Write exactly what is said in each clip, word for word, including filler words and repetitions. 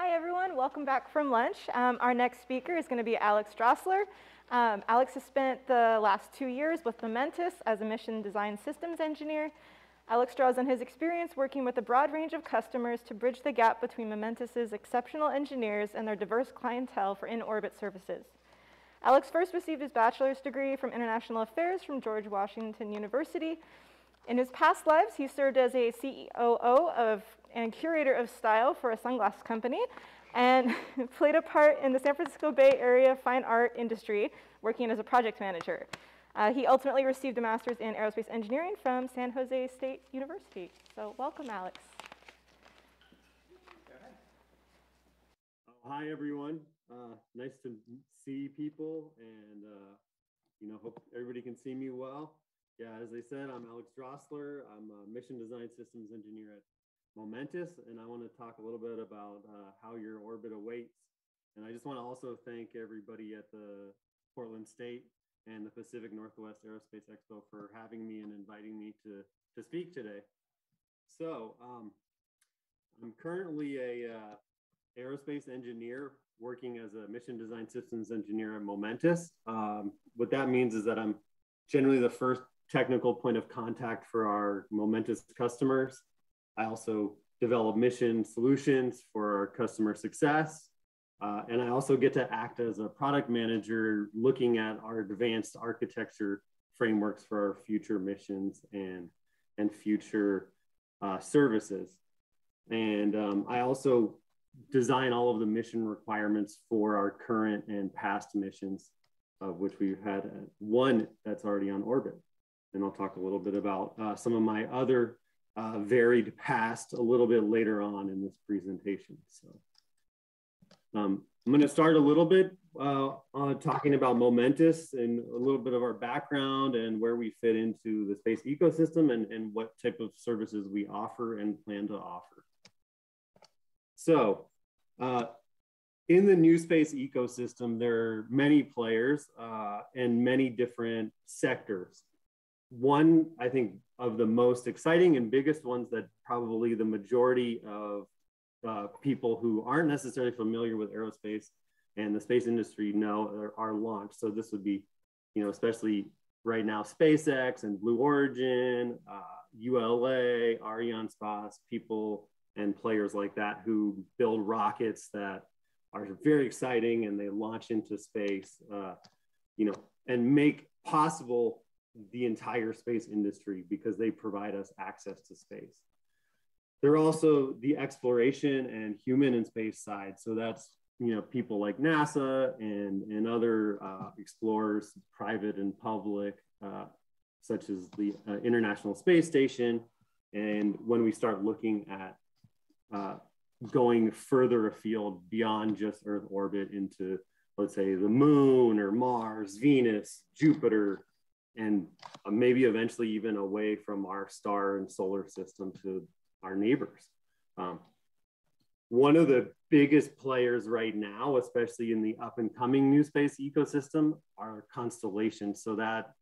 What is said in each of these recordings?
Hi everyone, welcome back from lunch. Um, our next speaker is going to be Alex Drossler. Um, Alex has spent the last two years with Momentus as a mission design systems engineer. Alex draws on his experience working with a broad range of customers to bridge the gap between Momentus's exceptional engineers and their diverse clientele for in-orbit services. Alex first received his bachelor's degree from International Affairs from George Washington University. In his past lives, he served as a C E O of and Curator of Style for a sunglass company, and played a part in the San Francisco Bay Area fine art industry, working as a project manager. Uh, he ultimately received a master's in Aerospace Engineering from San Jose State University. So welcome, Alex. Hi, everyone. Uh, nice to see people, and uh, you know, hope everybody can see me well. Yeah, as I said, I'm Alex Drossler. I'm a mission design systems engineer at Momentus, and I want to talk a little bit about uh, how your orbit awaits. And I just want to also thank everybody at the Portland State and the Pacific Northwest Aerospace Expo for having me and inviting me to, to speak today. So um, I'm currently a uh, aerospace engineer working as a mission design systems engineer at Momentus. Um, what that means is that I'm generally the first technical point of contact for our Momentus customers. I also develop mission solutions for our customer success. Uh, and I also get to act as a product manager looking at our advanced architecture frameworks for our future missions and, and future uh, services. And um, I also design all of the mission requirements for our current and past missions, of which we've had one that's already on orbit. And I'll talk a little bit about uh, some of my other uh, varied past a little bit later on in this presentation. So um, I'm going to start a little bit uh, on talking about Momentus and a little bit of our background and where we fit into the space ecosystem and, and what type of services we offer and plan to offer. So uh, in the new space ecosystem, there are many players uh, and many different sectors. One, I think, of the most exciting and biggest ones that probably the majority of uh, people who aren't necessarily familiar with aerospace and the space industry know are, are launched. So this would be, you know, especially right now, SpaceX and Blue Origin, uh, U L A, Arianespace, people and players like that who build rockets that are very exciting and they launch into space, uh, you know, and make possible the entire space industry because they provide us access to space. They're also the exploration and human in space side. So that's, you know, people like NASA and, and other uh, explorers, private and public, uh, such as the uh, International Space Station. And when we start looking at uh, going further afield beyond just Earth orbit into, let's say, the moon or Mars, Venus, Jupiter, and uh, maybe eventually even away from our star and solar system to our neighbors. Um, one of the biggest players right now, especially in the up and coming new space ecosystem, are constellations. So that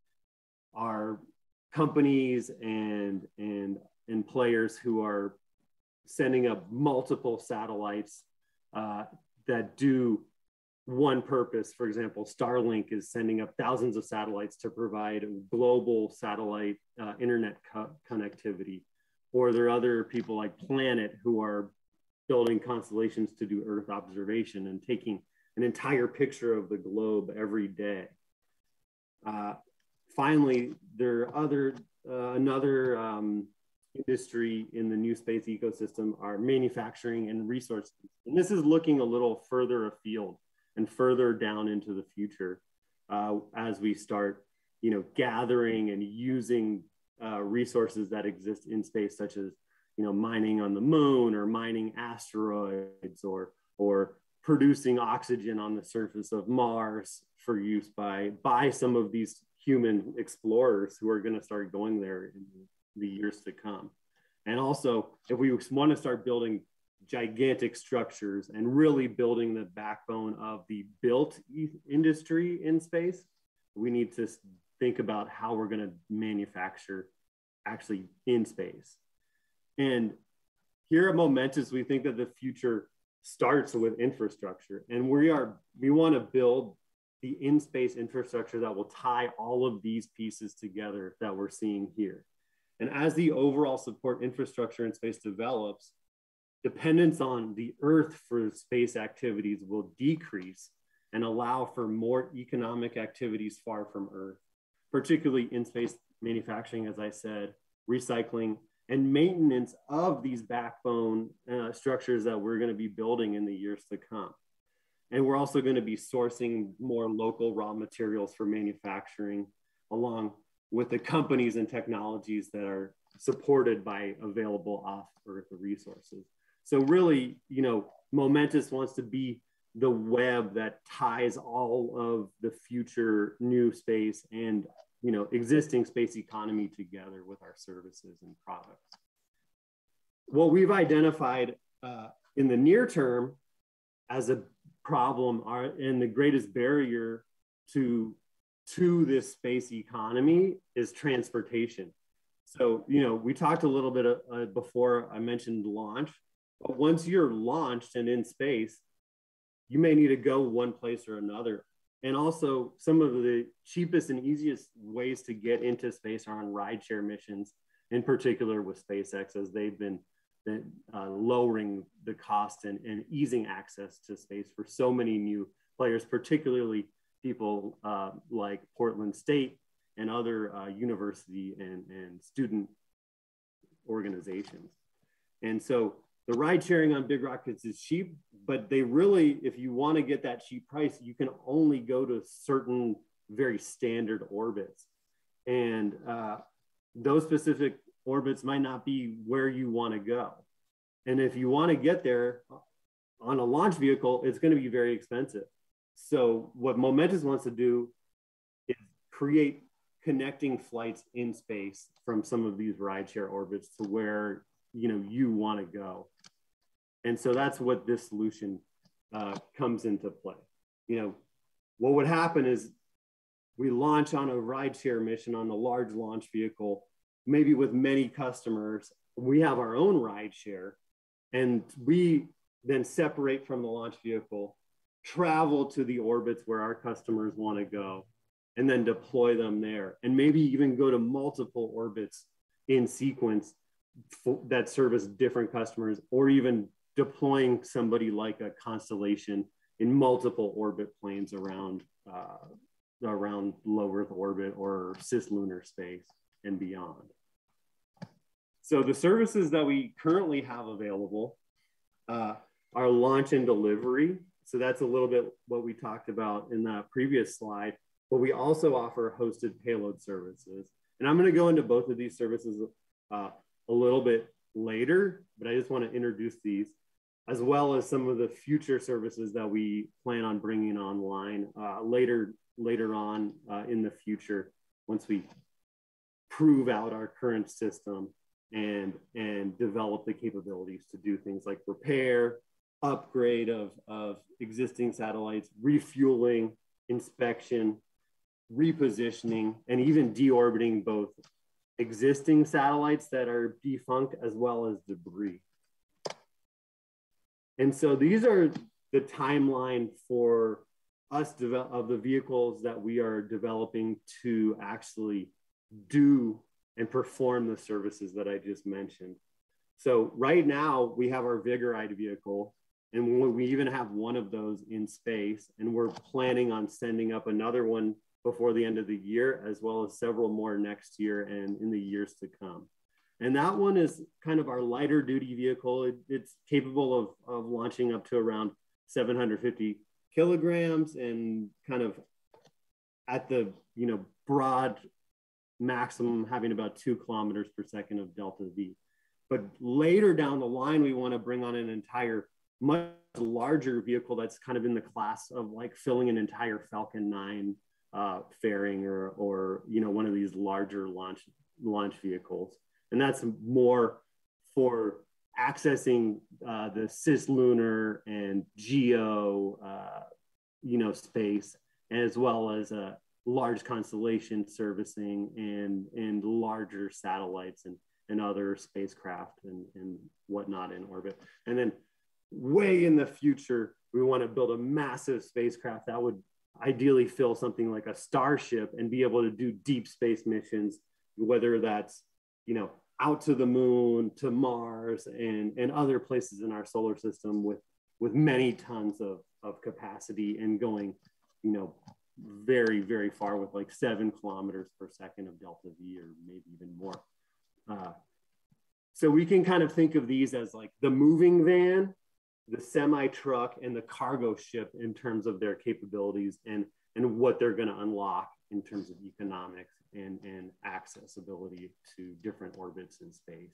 are companies and, and, and players who are sending up multiple satellites uh, that do one purpose. For example, Starlink is sending up thousands of satellites to provide global satellite uh, internet co connectivity. Or there are other people like Planet who are building constellations to do Earth observation and taking an entire picture of the globe every day. Uh, finally, there are other, uh, another um, industry in the new space ecosystem are manufacturing and resources. And this is looking a little further afield and further down into the future uh, as we start, you know, gathering and using uh, resources that exist in space, such as, you know, mining on the moon or mining asteroids or, or producing oxygen on the surface of Mars for use by, by some of these human explorers who are going to start going there in the years to come. And also, if we want to start building gigantic structures and really building the backbone of the built industry in space, we need to think about how we're going to manufacture actually in space. And here at Momentus, we think that the future starts with infrastructure. And we are, we want to build the in-space infrastructure that will tie all of these pieces together that we're seeing here. And as the overall support infrastructure in space develops, dependence on the Earth for space activities will decrease and allow for more economic activities far from Earth, particularly in space manufacturing, as I said, recycling, and maintenance of these backbone uh, structures that we're going to be building in the years to come. And we're also going to be sourcing more local raw materials for manufacturing, along with the companies and technologies that are supported by available off-Earth resources. So really, you know, Momentus wants to be the web that ties all of the future new space and, you know, existing space economy together with our services and products. What we've identified uh, in the near term as a problem are, and the greatest barrier to, to this space economy is transportation. So, you know, we talked a little bit uh, before I mentioned launch, but once you're launched and in space, you may need to go one place or another. And also some of the cheapest and easiest ways to get into space are on rideshare missions, in particular with SpaceX, as they've been uh, lowering the cost and, and easing access to space for so many new players, particularly people uh, like Portland State and other uh, university and, and student organizations. And so the ride sharing on big rockets is cheap, but they really, if you want to get that cheap price, you can only go to certain very standard orbits. And uh, those specific orbits might not be where you want to go. And if you want to get there on a launch vehicle, it's going to be very expensive. So what Momentus wants to do is create connecting flights in space from some of these rideshare orbits to where, you know, you want to go. And so that's what this solution uh, comes into play. You know, what would happen is we launch on a rideshare mission on a large launch vehicle, maybe with many customers. We have our own rideshare, and we then separate from the launch vehicle, travel to the orbits where our customers want to go, and then deploy them there. And maybe even go to multiple orbits in sequence that service different customers, or even deploying somebody like a constellation in multiple orbit planes around uh, around low Earth orbit or cislunar space and beyond. So the services that we currently have available uh, are launch and delivery. So that's a little bit what we talked about in that previous slide, but we also offer hosted payload services. And I'm going to go into both of these services uh, a little bit later, but I just want to introduce these, as well as some of the future services that we plan on bringing online uh, later, later on uh, in the future, once we prove out our current system and, and develop the capabilities to do things like repair, upgrade of, of existing satellites, refueling, inspection, repositioning, and even deorbiting both existing satellites that are defunct as well as debris. And so these are the timeline for us of the vehicles that we are developing to actually do and perform the services that I just mentioned. So right now we have our Vigoride vehicle, and we even have one of those in space, and we're planning on sending up another one before the end of the year, as well as several more next year and in the years to come. And that one is kind of our lighter duty vehicle. It, it's capable of, of launching up to around seven hundred fifty kilograms and kind of at the, you know, broad maximum having about two kilometers per second of delta V. But later down the line, we want to bring on an entire much larger vehicle that's kind of in the class of like filling an entire Falcon nine uh, fairing or, or, you know, one of these larger launch, launch vehicles. And that's more for accessing uh, the cislunar and geo, uh, you know, space, as well as a large constellation servicing and, and larger satellites and, and other spacecraft and, and whatnot in orbit. And then way in the future, we want to build a massive spacecraft that would ideally fill something like a starship and be able to do deep space missions, whether that's, you know, out to the moon, to Mars, and, and other places in our solar system with, with many tons of, of capacity and going, you know, very, very far with like seven kilometers per second of delta V or maybe even more. Uh, so we can kind of think of these as like the moving van, the semi truck, and the cargo ship in terms of their capabilities and, and what they're going to unlock in terms of economics and, and accessibility to different orbits in space.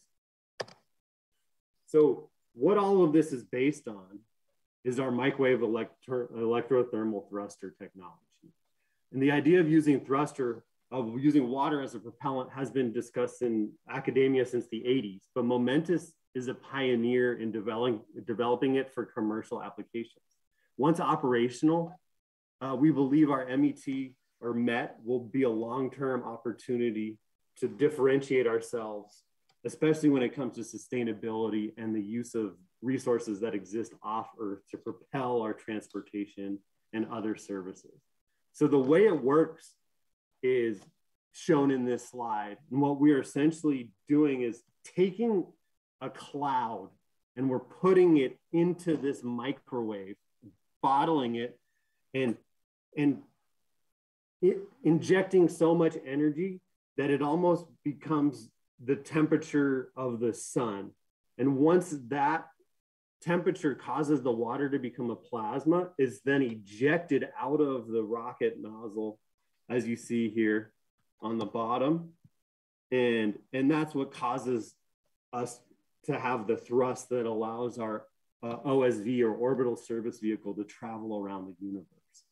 So what all of this is based on is our microwave electro electrothermal thruster technology. And the idea of using thruster, of using water as a propellant, has been discussed in academia since the eighties, but Momentus is a pioneer in developing, developing it for commercial applications. Once operational, uh, we believe our M E T or M E T will be a long-term opportunity to differentiate ourselves, especially when it comes to sustainability and the use of resources that exist off Earth to propel our transportation and other services. So the way it works is shown in this slide. And what we are essentially doing is taking a cloud and we're putting it into this microwave, bottling it, and, and it, injecting so much energy that it almost becomes the temperature of the sun. And once that temperature causes the water to become a plasma, is then ejected out of the rocket nozzle, as you see here on the bottom. And, and that's what causes us to have the thrust that allows our uh, O S V or orbital service vehicle to travel around the universe.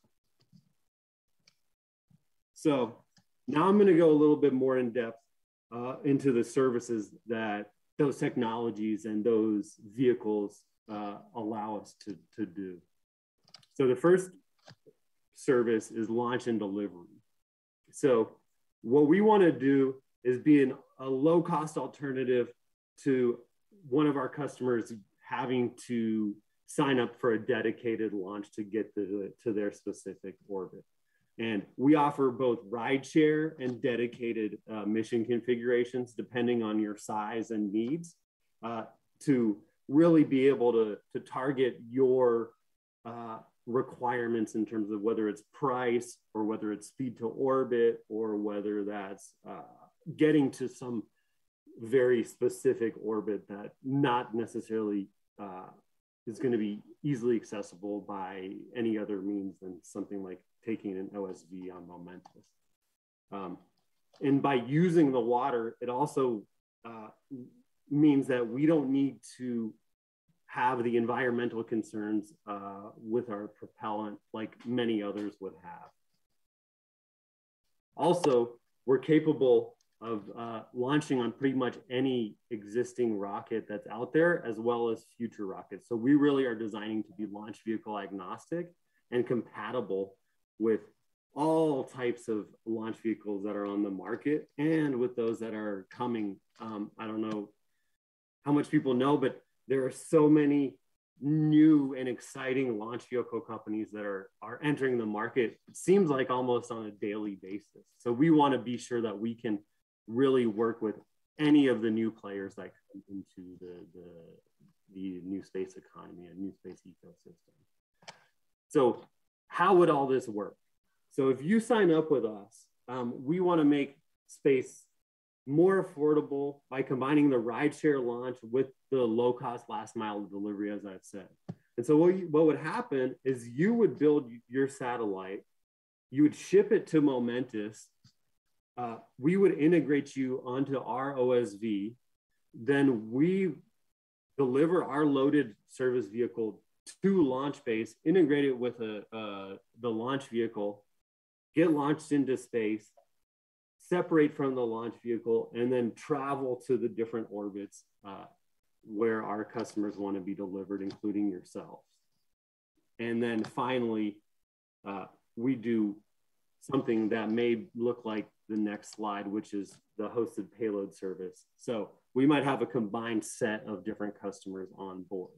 So now I'm going to go a little bit more in depth uh, into the services that those technologies and those vehicles uh, allow us to, to do. So the first service is launch and delivery. So what we want to do is be an, a low cost alternative to one of our customers having to sign up for a dedicated launch to get to, to their specific orbit. And we offer both rideshare and dedicated uh, mission configurations, depending on your size and needs, uh, to really be able to, to target your uh, requirements in terms of whether it's price or whether it's speed to orbit or whether that's uh, getting to some very specific orbit that not necessarily uh, is going to be easily accessible by any other means than something like taking an O S V on Momentus. Um, and by using the water, it also uh, means that we don't need to have the environmental concerns uh, with our propellant like many others would have. Also, we're capable of uh, launching on pretty much any existing rocket that's out there, as well as future rockets. So we really are designing to be launch vehicle agnostic and compatible with all types of launch vehicles that are on the market and with those that are coming. Um, I don't know how much people know, but there are so many new and exciting launch vehicle companies that are, are entering the market. It seems like almost on a daily basis. So we want to be sure that we can really work with any of the new players that come into the, the, the new space economy and new space ecosystem. So how would all this work? So if you sign up with us, um, we want to make space more affordable by combining the rideshare launch with the low-cost last mile delivery, as I've said. And so what, you, what would happen is you would build your satellite, you would ship it to Momentus, uh, we would integrate you onto our O S V, then we deliver our loaded service vehicle to launch base, integrate it with a, uh, the launch vehicle, get launched into space, separate from the launch vehicle, and then travel to the different orbits uh, where our customers want to be delivered, including yourselves. And then finally, uh, we do something that may look like the next slide, which is the hosted payload service. So we might have a combined set of different customers on board.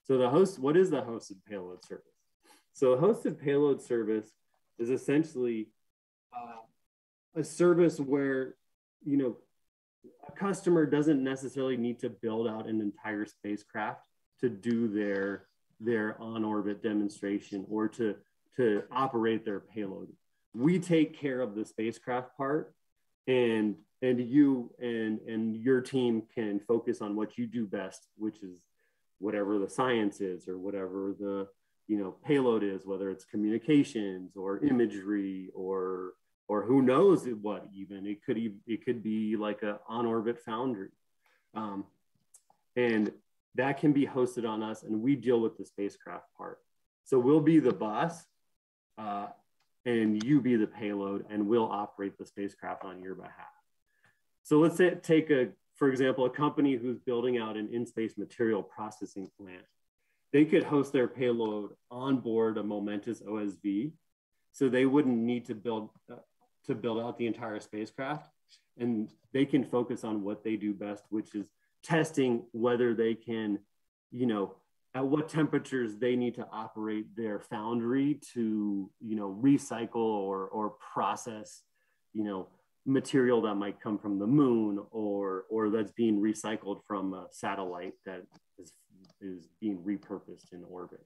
So the host, what is the hosted payload service? So a hosted payload service is essentially uh, a service where, you know, a customer doesn't necessarily need to build out an entire spacecraft to do their, their on-orbit demonstration or to, to operate their payload. We take care of the spacecraft part, and, and you and, and your team can focus on what you do best, which is whatever the science is or whatever the, you know, payload is, whether it's communications or imagery or or who knows what even. It could even, it could be like a on-orbit foundry. Um, and that can be hosted on us, and we deal with the spacecraft part. So we'll be the bus uh, and you be the payload, and we'll operate the spacecraft on your behalf. So let's say, take a, for example, a company who's building out an in-space material processing plant. They could host their payload on board a Momentus O S V, so they wouldn't need to build uh, to build out the entire spacecraft, and they can focus on what they do best, which is testing whether they can, you know, at what temperatures they need to operate their foundry to, you know, recycle or or process, you know, material that might come from the moon or or that's being recycled from a satellite that is is being repurposed in orbit.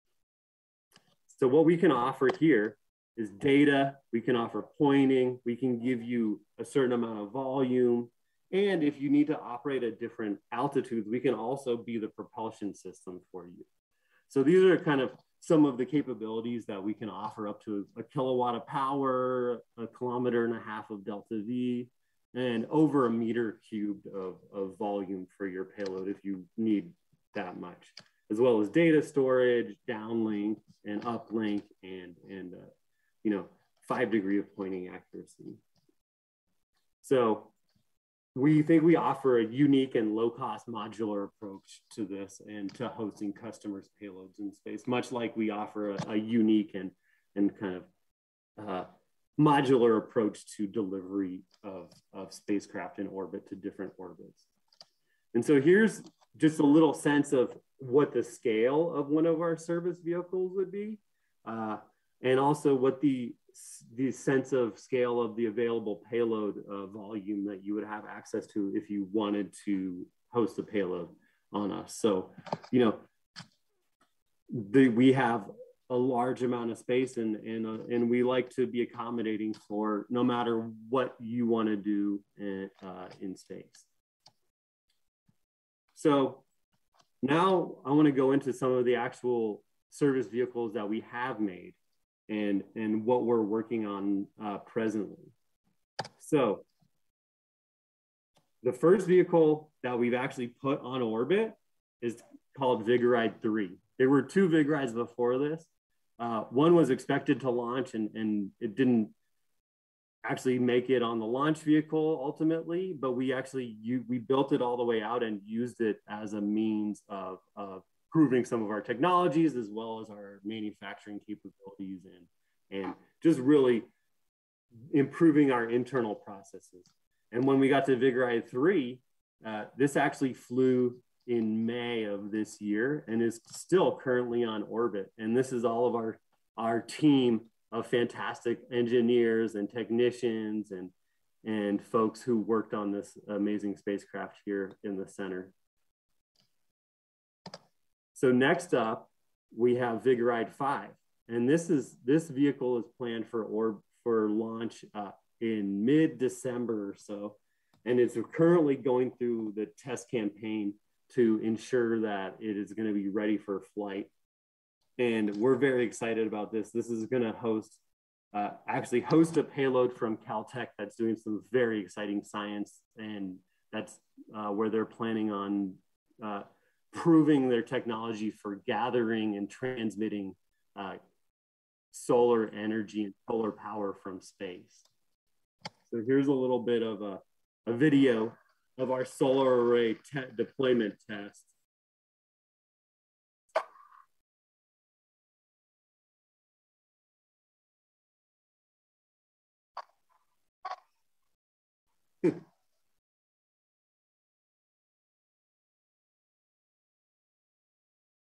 So what we can offer here is data. We can offer pointing. We can give you a certain amount of volume. And if you need to operate at different altitudes, we can also be the propulsion system for you. So these are kind of some of the capabilities that we can offer, up to a kilowatt of power, a kilometer and a half of delta V, and over a meter cubed of, of volume for your payload if you need that much, as well as data storage, downlink and uplink, and, and uh, you know, five degree of pointing accuracy. So we think we offer a unique and low-cost modular approach to this and to hosting customers' payloads in space, much like we offer a, a unique and, and kind of uh, modular approach to delivery of, of spacecraft in orbit to different orbits. And so here's just a little sense of what the scale of one of our service vehicles would be, uh, and also what the the sense of scale of the available payload uh, volume that you would have access to if you wanted to host a payload on us. So, you know, the, we have a large amount of space, and, and, uh, and we like to be accommodating for no matter what you want to do in, uh, in space. So now I want to go into some of the actual service vehicles that we have made and, and what we're working on uh, presently. So the first vehicle that we've actually put on orbit is called Vigoride three. There were two Vigorides before this. Uh, one was expected to launch, and, and it didn't actually make it on the launch vehicle ultimately, but we actually, you, we built it all the way out and used it as a means of, of proving some of our technologies as well as our manufacturing capabilities, and, and just really improving our internal processes. And when we got to Vigoride three, uh, this actually flew in May of this year and is still currently on orbit. And this is all of our, our team of fantastic engineers and technicians and, and folks who worked on this amazing spacecraft here in the center. So next up, we have Vigoride five. And this is this vehicle is planned for orb for launch uh, in mid-December or so. And it's currently going through the test campaign to ensure that it is going to be ready for flight. And we're very excited about this. This is going to host, uh, actually host a payload from Caltech that's doing some very exciting science. And that's uh, where they're planning on uh, proving their technology for gathering and transmitting uh, solar energy and solar power from space. So here's a little bit of a, a video of our solar array te deployment test.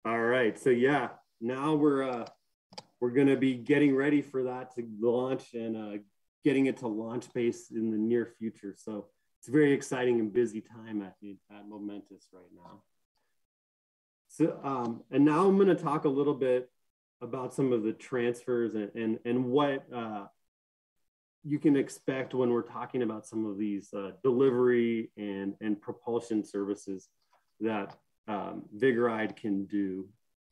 All right, so yeah, now we're uh, we're going to be getting ready for that to launch and uh, getting it to launch base in the near future. So it's a very exciting and busy time at, the, at Momentus right now. So, um, and now I'm going to talk a little bit about some of the transfers and, and, and what uh, you can expect when we're talking about some of these uh, delivery and, and propulsion services that um, Vigoride can do.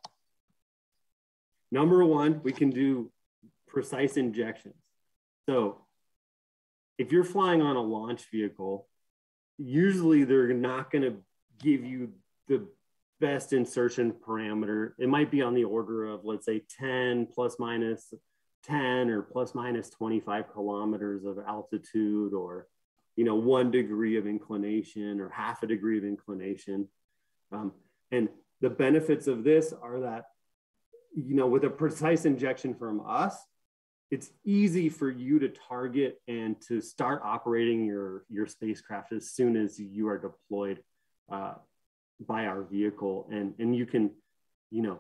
Number one, we can do precise injections. So if you're flying on a launch vehicle, usually they're not going to give you the best insertion parameter. It might be on the order of, let's say, ten plus minus ten or plus minus twenty-five kilometers of altitude, or, you know, one degree of inclination or half a degree of inclination. Um, and the benefits of this are that, you know, with a precise injection from us, it's easy for you to target and to start operating your, your spacecraft as soon as you are deployed uh, by our vehicle. And, and you can, you know,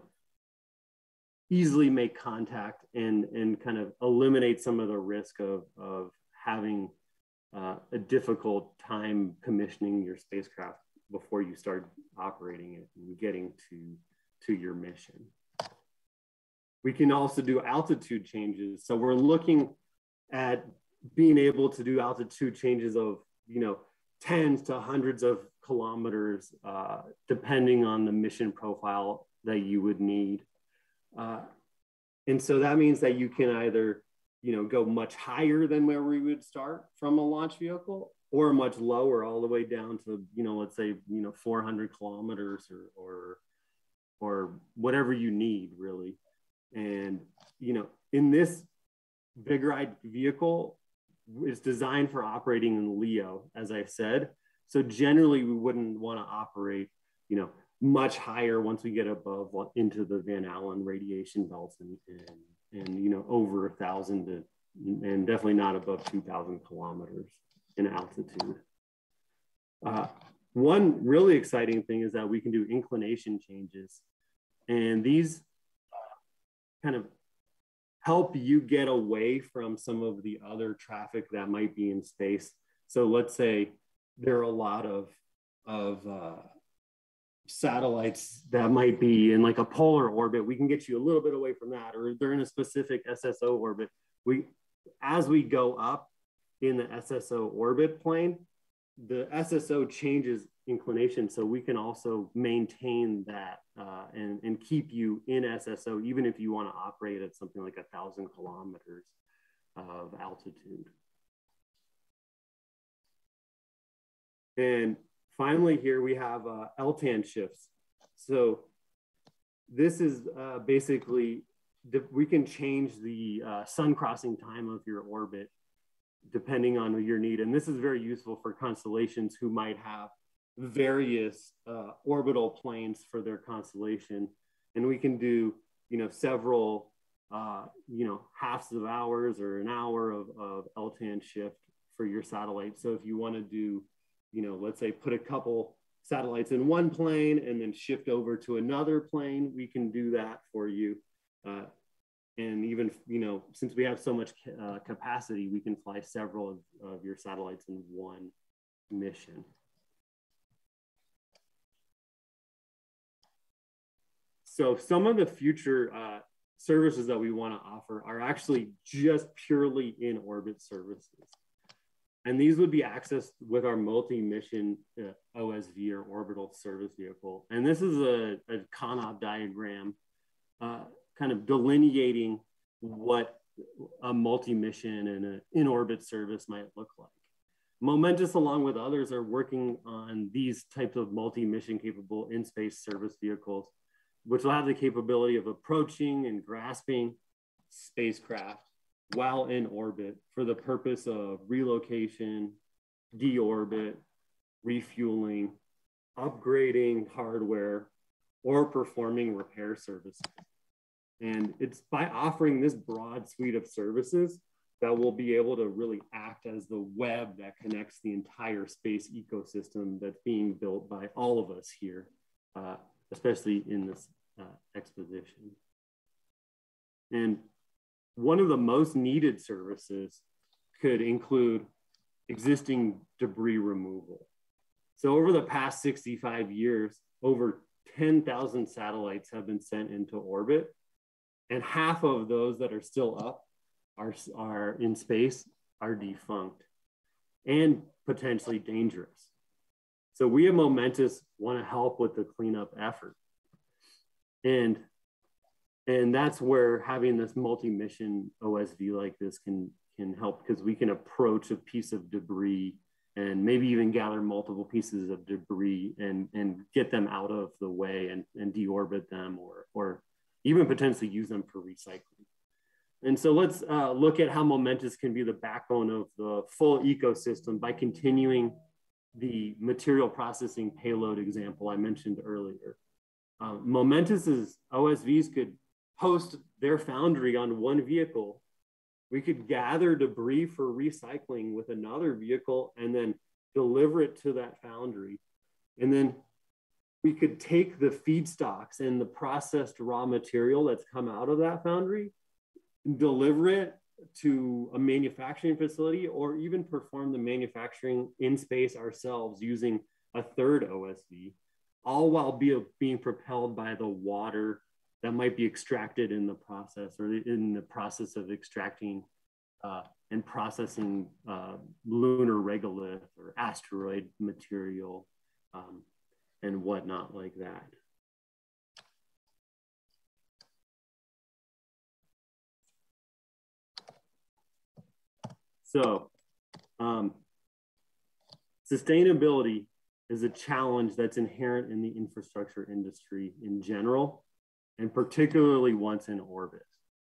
easily make contact and, and kind of eliminate some of the risk of, of having uh, a difficult time commissioning your spacecraft before you start operating it and getting to, to your mission. We can also do altitude changes. So we're looking at being able to do altitude changes of, you know, tens to hundreds of kilometers, uh, depending on the mission profile that you would need. Uh, and so that means that you can either, you know, go much higher than where we would start from a launch vehicle, or much lower, all the way down to, you know, let's say, you know, four hundred kilometers or, or, or whatever you need, really. And, you know, in this Vigoride vehicle is designed for operating in LEO, as I said. So generally we wouldn't want to operate, you know, much higher once we get above into the Van Allen radiation belts and, and, and you know, over a thousand to, and definitely not above two thousand kilometers in altitude. Uh, one really exciting thing is that we can do inclination changes. And these kind of help you get away from some of the other traffic that might be in space. So let's say there are a lot of, of uh, satellites that might be in like a polar orbit. We can get you a little bit away from that, or they're in a specific S S O orbit. We, as we go up in the S S O orbit plane, the S S O changes inclination, so we can also maintain that uh, and, and keep you in S S O, even if you want to operate at something like a thousand kilometers of altitude. And finally, here we have uh, L TAN shifts. So this is uh, basically, the, we can change the uh, sun crossing time of your orbit depending on your need. And this is very useful for constellations who might have various uh, orbital planes for their constellation. And we can do, you know, several, uh, you know, halves of hours or an hour of, of L TAN shift for your satellite. So if you want to do, you know, let's say put a couple satellites in one plane and then shift over to another plane, we can do that for you. Uh, and even, you know, since we have so much uh, capacity, we can fly several of, of your satellites in one mission. So some of the future uh, services that we want to offer are actually just purely in orbit services. And these would be accessed with our multi-mission uh, O S V, or orbital service vehicle. And this is a, a Conop diagram uh, kind of delineating what a multi-mission and an in-orbit service might look like. Momentus, along with others, are working on these types of multi-mission capable in-space service vehicles, which will have the capability of approaching and grasping spacecraft while in orbit for the purpose of relocation, deorbit, refueling, upgrading hardware, or performing repair services. And it's by offering this broad suite of services that we'll be able to really act as the web that connects the entire space ecosystem that's being built by all of us here, uh, especially in this uh, exposition. And one of the most needed services could include existing debris removal. So over the past sixty-five years, over ten thousand satellites have been sent into orbit, and half of those that are still up are, are in space are defunct and potentially dangerous. So we at Momentus want to help with the cleanup effort. And, and that's where having this multi-mission O S V like this can, can help, because we can approach a piece of debris and maybe even gather multiple pieces of debris and, and get them out of the way and, and deorbit them, or, or even potentially use them for recycling. And so let's uh, look at how Momentus can be the backbone of the full ecosystem by continuing the material processing payload example I mentioned earlier. Uh, Momentus's O S Vs could host their foundry on one vehicle. We could gather debris for recycling with another vehicle and then deliver it to that foundry. And then we could take the feedstocks and the processed raw material that's come out of that foundry, deliver it to a manufacturing facility, or even perform the manufacturing in space ourselves using a third O S V, all while be, being propelled by the water that might be extracted in the process, or in the process of extracting uh, and processing uh, lunar regolith or asteroid material um, and whatnot like that. So um, sustainability is a challenge that's inherent in the infrastructure industry in general, and particularly once in orbit.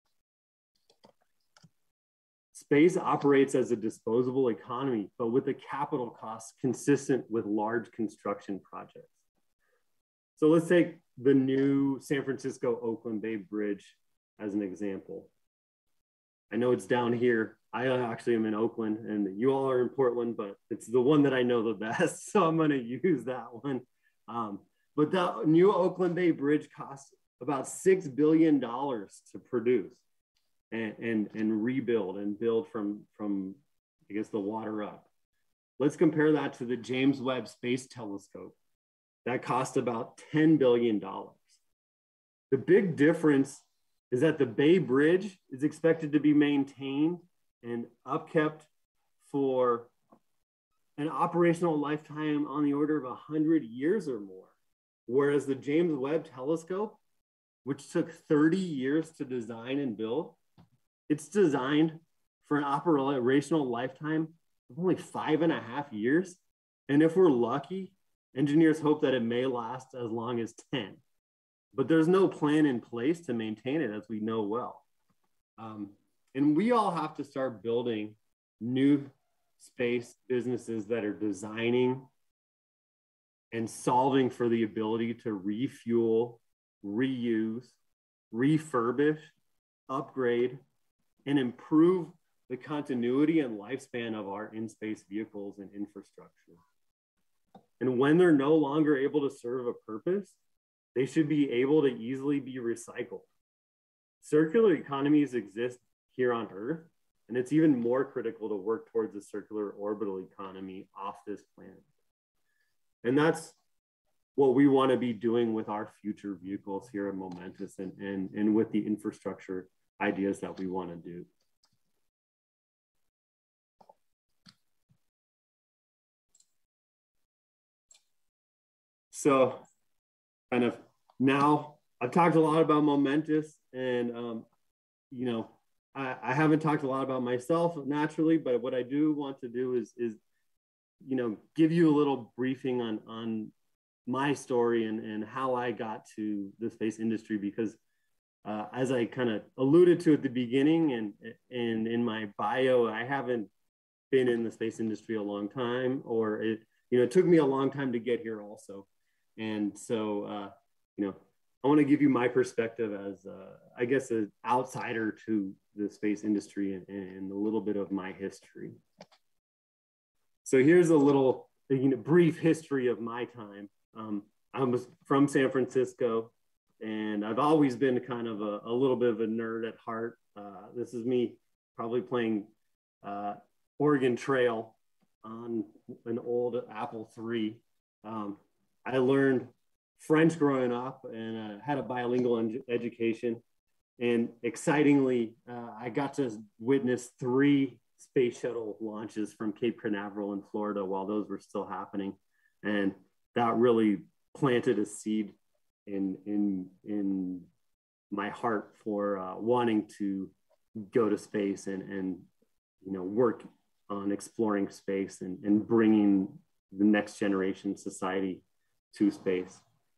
Space operates as a disposable economy, but with a capital cost consistent with large construction projects. So let's take the new San Francisco-Oakland Bay Bridge as an example. I know it's down here. I actually am in Oakland and you all are in Portland, but it's the one that I know the best. So I'm gonna use that one. Um, but the new Oakland Bay Bridge costs about six billion dollars to produce and, and, and rebuild and build from, from, I guess, the water up. Let's compare that to the James Webb Space Telescope. That cost about ten billion dollars. The big difference is that the Bay Bridge is expected to be maintained and upkept for an operational lifetime on the order of one hundred years or more. Whereas the James Webb Telescope, which took thirty years to design and build, it's designed for an operational lifetime of only five and a half years. And if we're lucky, engineers hope that it may last as long as ten. But there's no plan in place to maintain it, as we know well. Um, and we all have to start building new space businesses that are designing and solving for the ability to refuel, reuse, refurbish, upgrade, and improve the continuity and lifespan of our in-space vehicles and infrastructure. And when they're no longer able to serve a purpose, they should be able to easily be recycled. Circular economies exist here on Earth, and it's even more critical to work towards a circular orbital economy off this planet. And that's what we want to be doing with our future vehicles here at Momentus, and, and, and with the infrastructure ideas that we want to do. So kind of now I've talked a lot about Momentus, and um, you know, I, I haven't talked a lot about myself naturally, but what I do want to do is, is you know, give you a little briefing on, on my story and, and how I got to the space industry, because uh, as I kind of alluded to at the beginning and, and in my bio, I haven't been in the space industry a long time, or it, you know, it took me a long time to get here also. And so, uh, you know, I want to give you my perspective as, uh, I guess, an outsider to the space industry, and, and a little bit of my history. So here's a little, you know, brief history of my time. Um, I was from San Francisco, and I I've always been kind of a, a little bit of a nerd at heart. Uh, this is me probably playing uh, Oregon Trail on an old Apple three. Um, I learned French growing up and uh, had a bilingual education. And excitingly, uh, I got to witness three space shuttle launches from Cape Canaveral in Florida while those were still happening. And that really planted a seed in, in, in my heart for uh, wanting to go to space and, and you know, work on exploring space and, and bringing the next generation society to space.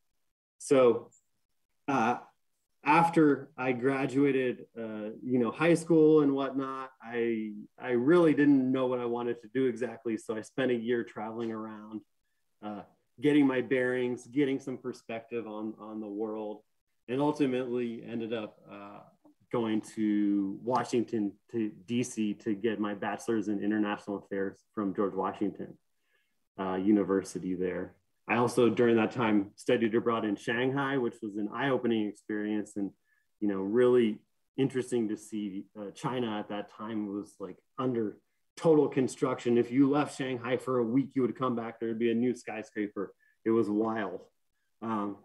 So uh, after I graduated, uh, you know, high school and whatnot, I, I really didn't know what I wanted to do exactly. So I spent a year traveling around, uh, getting my bearings, getting some perspective on, on the world, and ultimately ended up uh, going to Washington, to D C to get my bachelor's in international affairs from George Washington uh, University there. I also, during that time, studied abroad in Shanghai, which was an eye-opening experience and, you know, really interesting to see. uh, China at that time was like under total construction. If you left Shanghai for a week, you would come back, there would be a new skyscraper. It was wild. Um,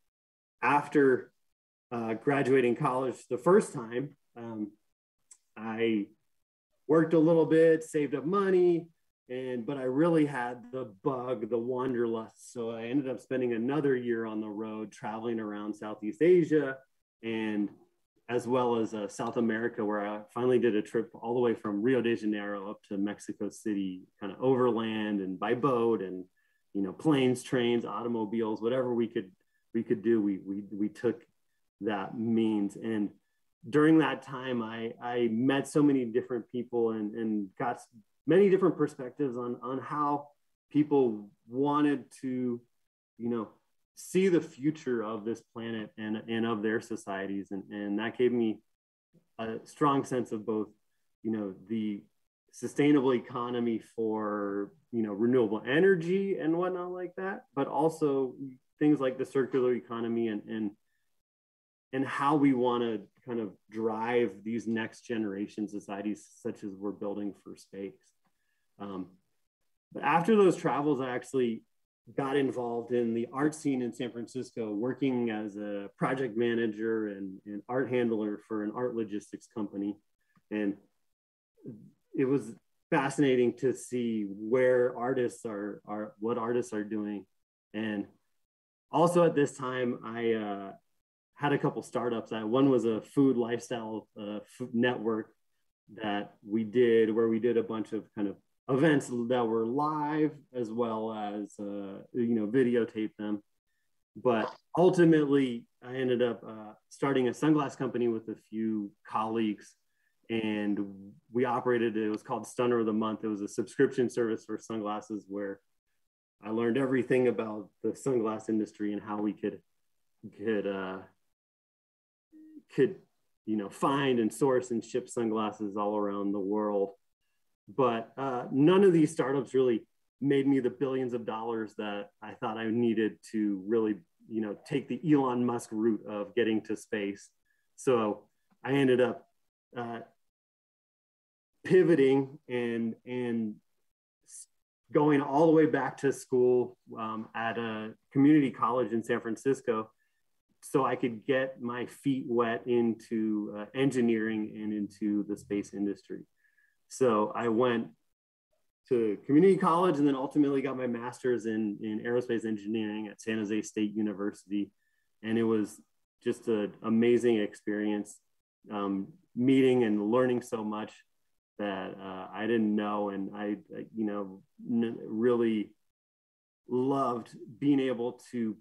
after uh, graduating college the first time, um, I worked a little bit, saved up money, and but I really had the bug, the wanderlust. So I ended up spending another year on the road, traveling around Southeast Asia, and as well as uh, South America, where I finally did a trip all the way from Rio de Janeiro up to Mexico City, kind of overland and by boat, and you know, planes, trains, automobiles, whatever we could we could do, we we we took that means. And during that time, I I met so many different people and and got many different perspectives on, on how people wanted to, you know, see the future of this planet and, and of their societies. And, and that gave me a strong sense of both, you know, the sustainable economy for, you know, renewable energy and whatnot like that, but also things like the circular economy and, and, and how we want to kind of drive these next generation societies, such as we're building for space. Um, but after those travels, I actually got involved in the art scene in San Francisco, working as a project manager and, and art handler for an art logistics company. And it was fascinating to see where artists are, are what artists are doing. And also at this time, I uh, had a couple startups. I, one was a food lifestyle uh, food network that we did, where we did a bunch of kind of events that were live as well as, uh, you know, videotape them. But ultimately, I ended up uh, starting a sunglass company with a few colleagues, and we operated, it was called Stunner of the Month. It was a subscription service for sunglasses where I learned everything about the sunglass industry and how we could, could, uh, could, you know, find and source and ship sunglasses all around the world. But uh, none of these startups really made me the billions of dollars that I thought I needed to really, you know, take the Elon Musk route of getting to space. So I ended up uh, pivoting and, and going all the way back to school um, at a community college in San Francisco, so I could get my feet wet into uh, engineering and into the space industry. So I went to community college and then ultimately got my master's in, in aerospace engineering at San Jose State University. And it was just an amazing experience, um, meeting and learning so much that uh, I didn't know. And I, you know, really loved being able to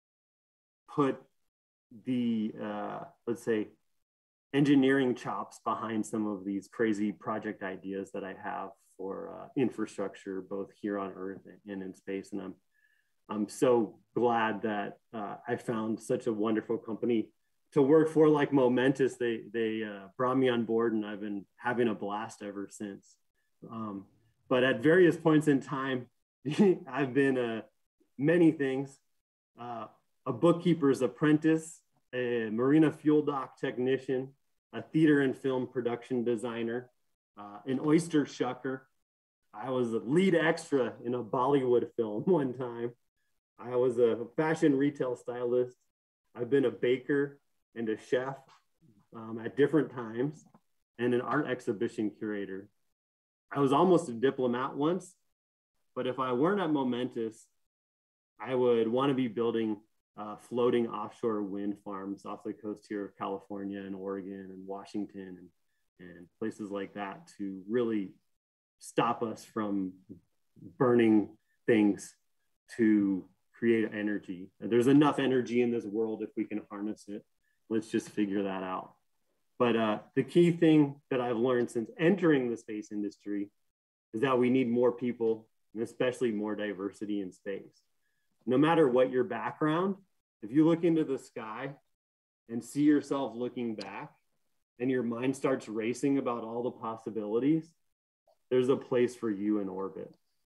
put the, uh, let's say, engineering chops behind some of these crazy project ideas that I have for uh, infrastructure, both here on Earth and in space. And I'm, I'm so glad that uh, I found such a wonderful company to work for, like Momentus. They, they uh, brought me on board, and I've been having a blast ever since. Um, but at various points in time, I've been uh, many things, uh, a bookkeeper's apprentice, a marina fuel dock technician, a theater and film production designer, uh, an oyster shucker. I was a lead extra in a Bollywood film one time. I was a fashion retail stylist. I've been a baker and a chef um, at different times, and an art exhibition curator. I was almost a diplomat once, but if I weren't at Momentus, I would want to be building uh, floating offshore wind farms off the coast here of California and Oregon and Washington and, and places like that to really stop us from burning things to create energy. There's enough energy in this world if we can harness it. Let's just figure that out. But uh, the key thing that I've learned since entering the space industry is that we need more people, and especially more diversity in space. No matter what your background, if you look into the sky and see yourself looking back and your mind starts racing about all the possibilities, there's a place for you in orbit.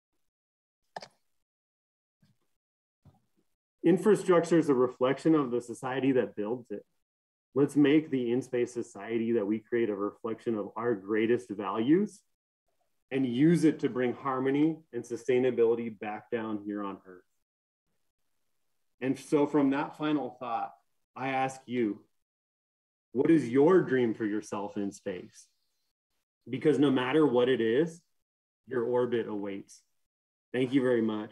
Infrastructure is a reflection of the society that builds it. Let's make the in-space society that we create a reflection of our greatest values and use it to bring harmony and sustainability back down here on Earth. And so from that final thought, I ask you, what is your dream for yourself in space? Because no matter what it is, your orbit awaits. Thank you very much.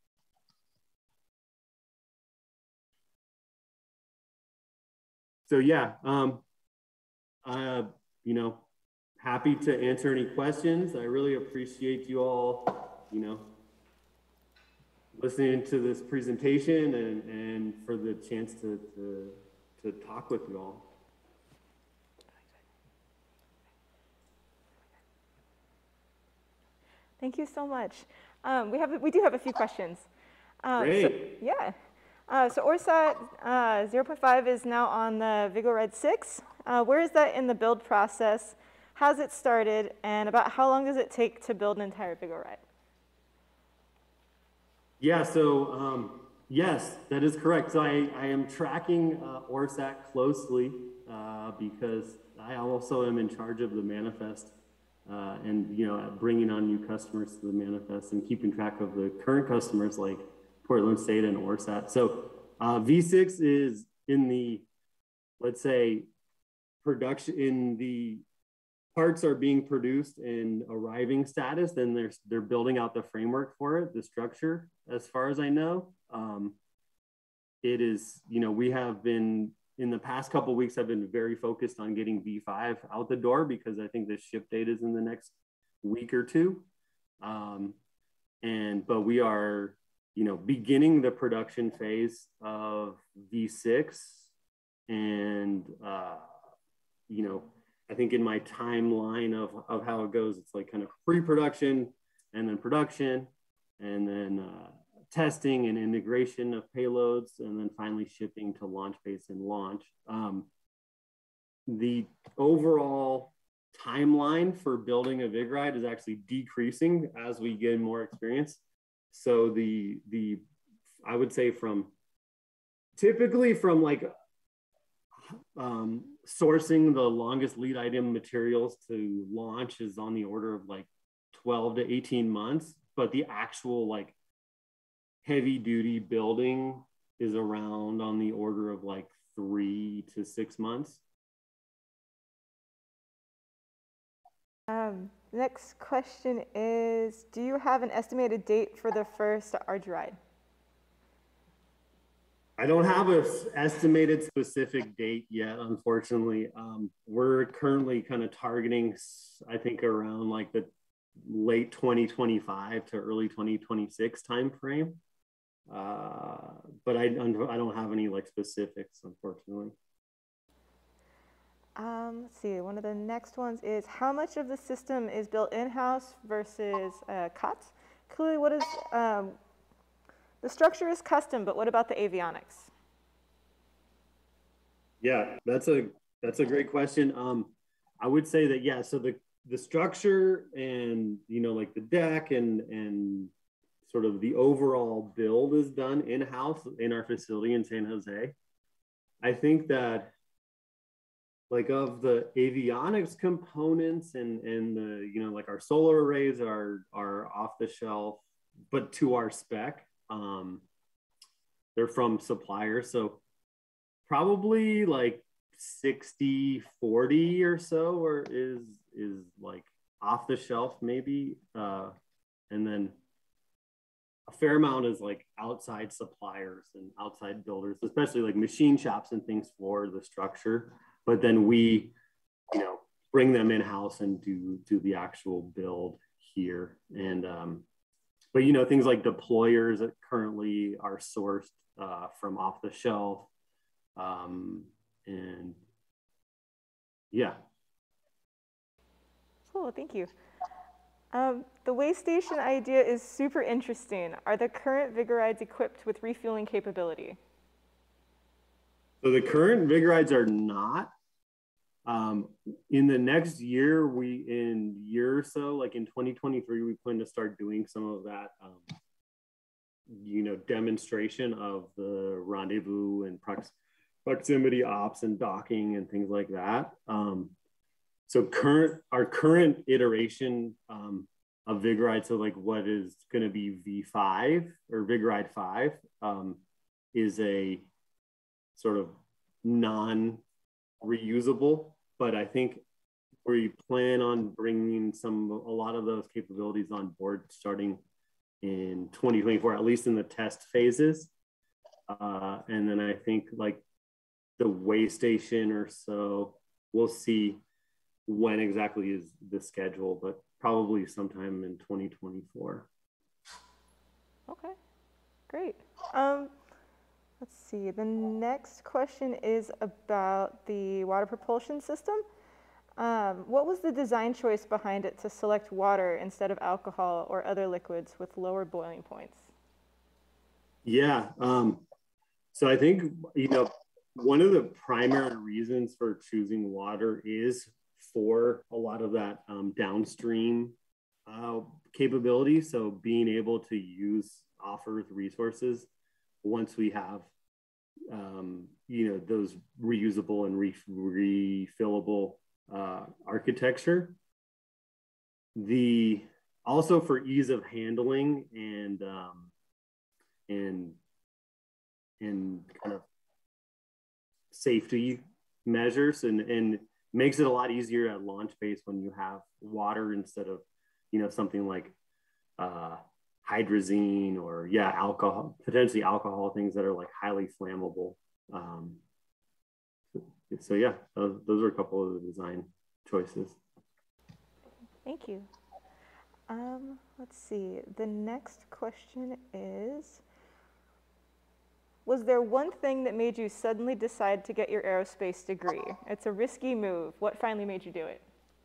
So yeah, um, uh, you know, happy to answer any questions. I really appreciate you all, you know, listening to this presentation and, and for the chance to, to, to talk with you all. Thank you so much. Um, we have we do have a few questions. Um, Great. So, yeah. Uh, so ORSAT uh, zero point five is now on the Vigoride six. Uh, where is that in the build process? How's it started? And about how long does it take to build an entire Vigoride? Yeah, so um, yes, that is correct. So I, I am tracking uh, ORSAT closely uh, because I also am in charge of the manifest uh, and, you know, bringing on new customers to the manifest and keeping track of the current customers like Portland State and ORSAT. So uh, V six is in the, let's say, production, in the parts are being produced in arriving status, then they're, they're building out the framework for it, the structure, as far as I know. Um, it is, you know, we have been, in the past couple of weeks, I've been very focused on getting V five out the door because I think the ship date is in the next week or two. Um, and, but we are, you know, beginning the production phase of V six. And, uh, you know, I think in my timeline of, of how it goes, it's like kind of pre-production and then production and then uh, testing and integration of payloads and then finally shipping to launch base and launch. Um, the overall timeline for building a Vigoride is actually decreasing as we gain more experience. So the, the, I would say from, typically from like um, sourcing the longest lead item materials to launch is on the order of like twelve to eighteen months, but the actual like heavy duty building is around on the order of like three to six months. Um, next question is, do you have an estimated date for the first Arch ride? I don't have an estimated specific date yet, unfortunately. Um, we're currently kind of targeting, I think, around like the late twenty twenty-five to early twenty twenty-six timeframe. Uh, but I, I don't have any like specifics, unfortunately. Um, let's see, one of the next ones is, how much of the system is built in-house versus uh, C O T S? Clearly, what is, um, the structure is custom, but what about the avionics? Yeah, that's a, that's a great question. Um, I would say that, yeah, so the, the structure and, you know, like the deck and, and sort of the overall build is done in-house in our facility in San Jose. I think that like of the avionics components and, and the, you know, like our solar arrays are, are off the shelf, but to our spec, um, they're from suppliers. So probably like sixty, forty or so, or is, is like off the shelf maybe. Uh, and then a fair amount is like outside suppliers and outside builders, especially like machine shops and things for the structure. But then we, you know, bring them in-house and do, do the actual build here. And, um, but, you know, things like deployers that currently are sourced uh, from off the shelf. Um, and yeah. Cool, thank you. Um, the way station idea is super interesting. Are the current Vigorides equipped with refueling capability? So the current Vigorides are not. Um, in the next year, we in year or so, like in twenty twenty-three, we plan to start doing some of that, um, you know, demonstration of the rendezvous and prox proximity ops and docking and things like that. Um, so current, our current iteration um, of Vigoride, so like what is going to be V five or Vigoride five, um, is a sort of non-reusable. But I think we plan on bringing some, a lot of those capabilities on board starting in twenty twenty-four, at least in the test phases. Uh, and then I think like the way station or so, we'll see when exactly is the schedule, but probably sometime in twenty twenty-four. Okay, great. Um, Let's see, the next question is about the water propulsion system. Um, what was the design choice behind it to select water instead of alcohol or other liquids with lower boiling points? Yeah, um, so I think, you know, one of the primary reasons for choosing water is for a lot of that um, downstream uh, capability. So being able to use off-earth resources once we have, um, you know, those reusable and re refillable uh, architecture. The also for ease of handling and um, and and kind of safety measures, and and makes it a lot easier at launch base when you have water instead of, you know, something like uh, hydrazine or yeah, alcohol, potentially alcohol, things that are like highly flammable. Um, so yeah, those, those are a couple of the design choices. Thank you. Um, let's see, the next question is, was there one thing that made you suddenly decide to get your aerospace degree? It's a risky move. What finally made you do it?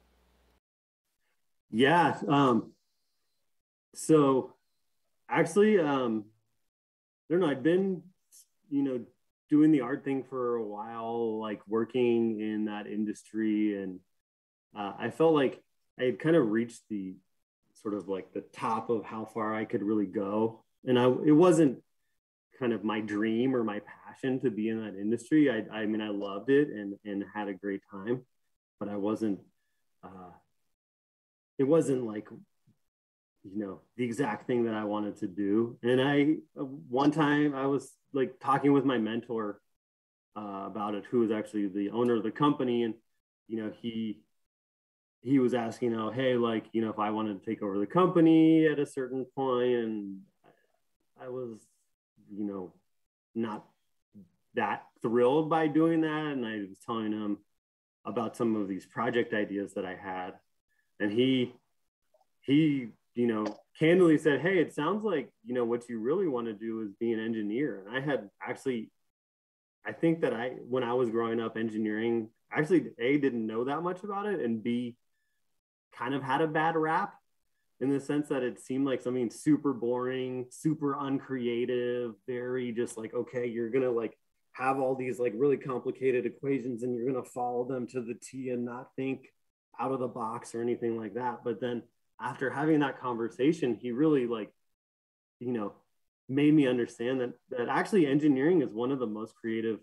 Yeah, um, so actually, um, I don't know, I'd been, you know, doing the art thing for a while, like working in that industry. And uh, I felt like I had kind of reached the sort of like the top of how far I could really go. And I, it wasn't kind of my dream or my passion to be in that industry. I, I mean, I loved it and, and had a great time, but I wasn't, uh, it wasn't like, you know, the exact thing that I wanted to do. And I, one time I was like talking with my mentor uh, about it, who was actually the owner of the company. And, you know, he, he was asking, oh, hey, like, you know, if I wanted to take over the company at a certain point, and I was, you know, not that thrilled by doing that. And I was telling him about some of these project ideas that I had. And he, he, you know, candidly said, hey, it sounds like, you know, what you really want to do is be an engineer. And I had actually, I think that I, when I was growing up, engineering, actually, A, didn't know that much about it, and B, kind of had a bad rap in the sense that it seemed like something super boring, super uncreative, very just like, okay, you're going to like have all these like really complicated equations and you're going to follow them to the T and not think out of the box or anything like that. But then after having that conversation, he really like, you know, made me understand that, that actually engineering is one of the most creative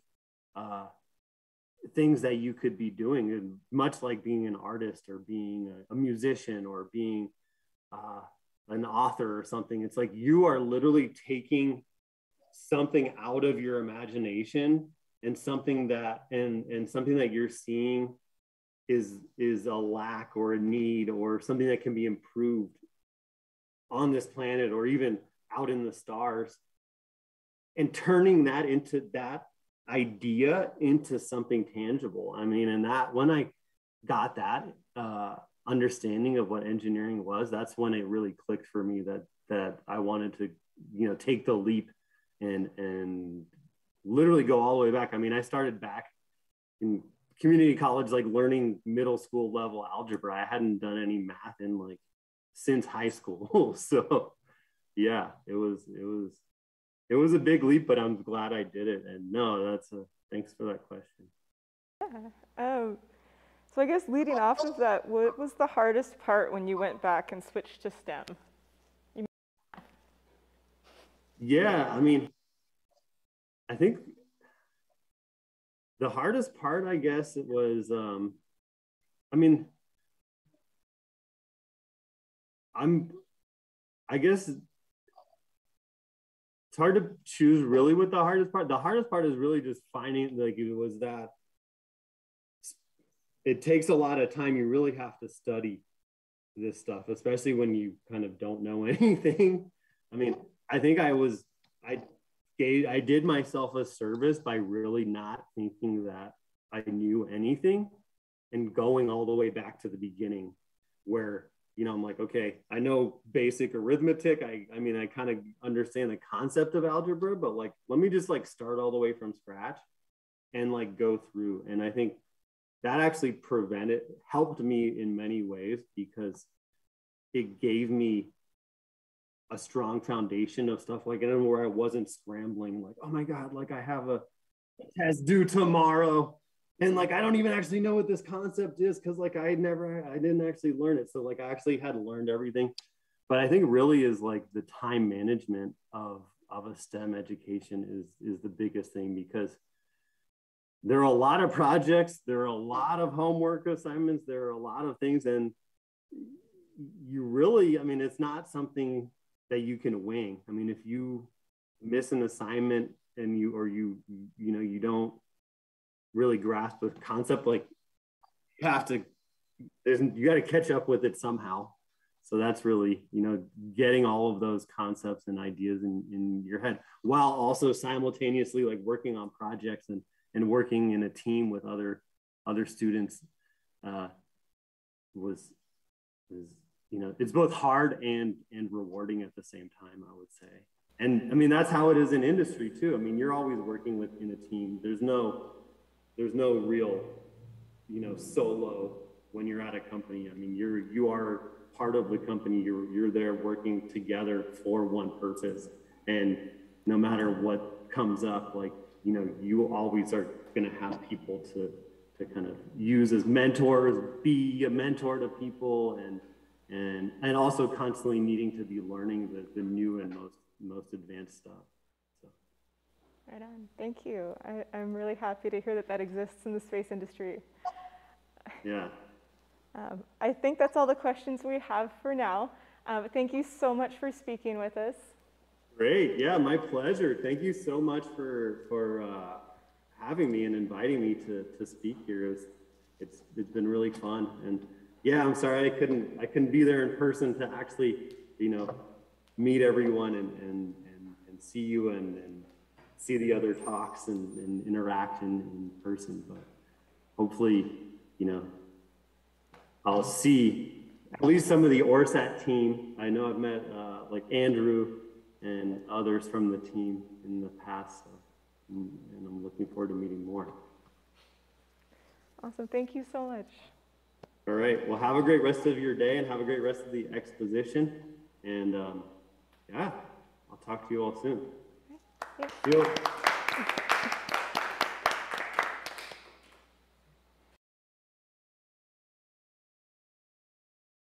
uh, things that you could be doing, and much like being an artist or being a, a musician or being uh, an author or something. It's like you are literally taking something out of your imagination and something that and and something that you're seeing is is a lack or a need or something that can be improved on this planet or even out in the stars, and turning that into that idea into something tangible. I mean, and that when I got that uh, understanding of what engineering was, that's when it really clicked for me that that I wanted to, you know, take the leap and and literally go all the way back. I mean, I started back in community college, like learning middle school level algebra. I hadn't done any math in like since high school. So yeah, it was it was it was a big leap, but I'm glad I did it. And no, that's a thanks for that question. Yeah. Um, so I guess leading off of that, what was the hardest part when you went back and switched to STEM? You yeah, I mean, I think the hardest part, I guess, it was, um, I mean, I'm, I guess it's hard to choose really what the hardest part. The hardest part is really just finding, like, it was that it takes a lot of time. You really have to study this stuff, especially when you kind of don't know anything. I mean, I think I was, I gave, I did myself a service by really not thinking that I knew anything and going all the way back to the beginning where, you know, I'm like, okay, I know basic arithmetic. I, I mean, I kind of understand the concept of algebra, but like, let me just like start all the way from scratch and like go through. And I think that actually prevented, helped me in many ways because it gave me a strong foundation of stuff like it, where I wasn't scrambling like, oh my God, like I have a test due tomorrow. And like, I don't even actually know what this concept is because like I never, I didn't actually learn it. So like I actually had learned everything. But I think really is like the time management of, of a STEM education is, is the biggest thing, because there are a lot of projects, there are a lot of homework assignments, there are a lot of things. And you really, I mean, it's not something that you can wing. I mean, if you miss an assignment and you, or you, you know, you don't really grasp the concept, like you have to, there's, you got to catch up with it somehow. So that's really, you know, getting all of those concepts and ideas in, in your head while also simultaneously like working on projects and, and working in a team with other, other students uh, was, was, you know, it's both hard and, and rewarding at the same time, I would say. And I mean, that's how it is in industry too. I mean, you're always working within a team. There's no, there's no real, you know, solo when you're at a company. I mean, you're, you are part of the company. You're, you're there working together for one purpose. And no matter what comes up, like, you know, you always are going to have people to, to kind of use as mentors, be a mentor to people, and, and, and also constantly needing to be learning the, the new and most, most advanced stuff. So. Right on. Thank you. I, I'm really happy to hear that that exists in the space industry. Yeah. Um, I think that's all the questions we have for now. Um, thank you so much for speaking with us. Great. Yeah, my pleasure. Thank you so much for, for uh, having me and inviting me to, to speak here. It was, it's, it's been really fun. And yeah, I'm sorry I couldn't, I couldn't be there in person to actually, you know, meet everyone and, and, and, and see you and, and see the other talks and, and interact in, in person. But hopefully, you know, I'll see at least some of the ORSAT team. I know I've met uh, like Andrew and others from the team in the past, so, and I'm looking forward to meeting more. Awesome. Thank you so much. All right. Well, have a great rest of your day and have a great rest of the exposition. And um, yeah, I'll talk to you all soon. Okay. See you.